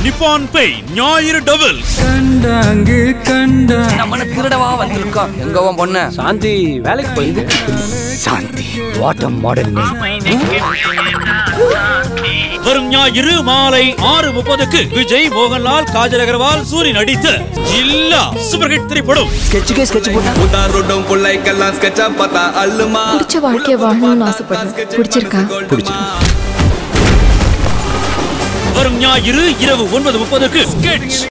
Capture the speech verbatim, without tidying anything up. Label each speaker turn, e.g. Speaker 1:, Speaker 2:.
Speaker 1: நிப்பான் பே ஞாயிறு டபுள்
Speaker 2: கண்டாங்கு கண்டா
Speaker 3: நம்ம திருடவா வந்திருக்கோம். எங்கவன் பொண்ணு
Speaker 2: சாந்தி வேலைக்கு போயிது.
Speaker 3: Shanthi what a model name.
Speaker 1: வரும் ஞாயிறு மாலை ஆறு முப்பதுக்கு விஜய், மோகன்லால், காஜல் அகர்வால், சூரி நடித்த ஜில்லா சூப்பர் ஹிட் திரைப்படம்.
Speaker 3: ஸ்கெட்சுக்கே ஸ்கெட்ச் போட்டா
Speaker 4: உதாரோடும் புள்ளைக்கெல்லாம் ஸ்கெட்சா பார்த்தா அல்லுமா.
Speaker 5: பிடிச்ச வாழ்க்கைய வாழணும்னு ஆசைப்படுறேன். பிடிச்சிருக்கா?
Speaker 1: வரும் ஞாயிறு இரவு ஒன்பது முப்பதுக்கு ஸ்கெட்ச்